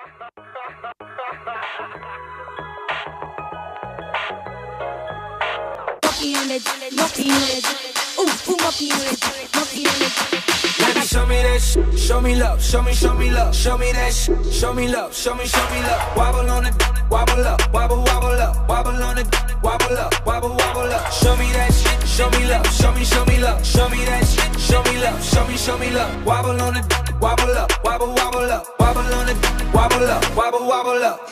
Baby, show me that shit, show me love, show me love, show me that shit, show me love, show me love. Wobble on it, wobble up, wobble up, wobble on it, wobble up, wobble up. Show me that shit, show me love, show me love, show me that shit, show me love, show me love. Wobble on it, wobble up, wobble up, wobble on it, wobble up, wobble up.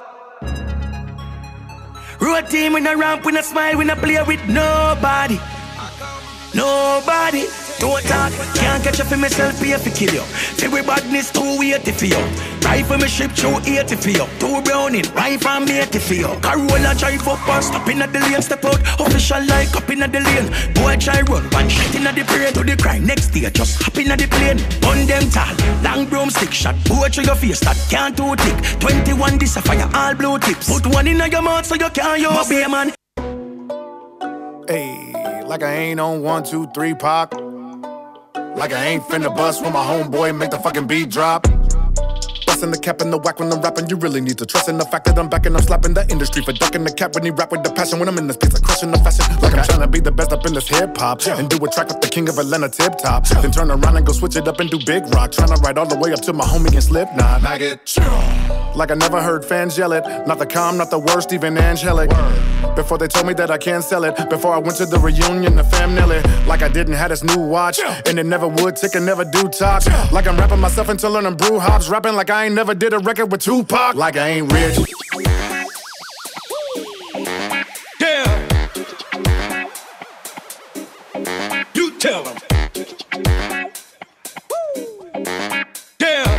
Road team, we no ramp, we no smile, we no play with nobody. Nobody. Don't talk, can't catch up for myself, pay for kill you. Feel with badness, too weighty for you. Rifle me ship, through 80 for you. Two browning, rifle and 80 for you. Carola drive up or stop in at the lane, step out. Official like up in at the lane. Boy try run, one shot in at the parade to the crime. Next day, just hop in at the plane. Gun them tall, long broomstick shot. Boy to your face, that can't too thick. 21 this a fire, all blue tips. Put one in your mouth so you can't use it, man. Hey, like I ain't on 1, 2, 3 pop. Like I ain't finna bust when my homeboy make the fucking beat drop. Bustin' the cap and the whack when I'm rapping. You really need to trust in the fact that I'm back and I'm slapping the industry for ducking the cap when he rap with the passion. When I'm in this piece, I'm crushing the fashion. Like I'm trying to be the best up in this hip hop and do a track with the king of Atlanta, Tip Top. Then turn around and go switch it up and do Big Rock. Trying to ride all the way up to my homie and Slipknot. Like I never heard fans yell it. Not the calm, not the worst, even angelic. Before they told me that I can't sell it. Before I went to the reunion, the fam nail it. Like I didn't have this new watch and it never would tick and never do talk. Like I'm rapping myself into learning brew hops. Rapping like I ain't never did a record with Tupac. Like I ain't rich. Yeah. You tell them. Yeah.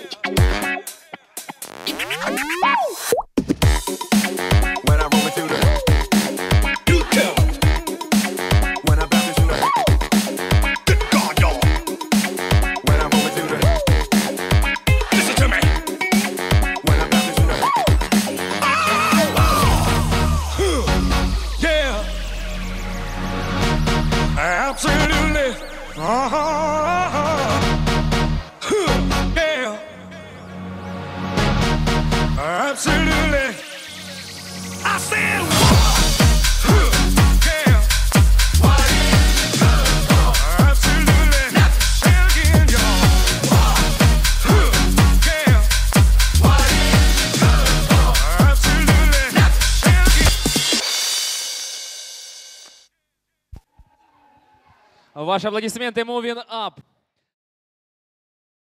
When I roll into the, You tell them. when I bounce into the, Good God, y'all. when I roll into the, Listen to me. when I bounce into the. Yeah. Absolutely. Yeah. Absolutely. I said yeah. Absolutely. Say it again, y'all. Yeah. Absolutely. Say it again. Ваши аплодисменты Moving Up.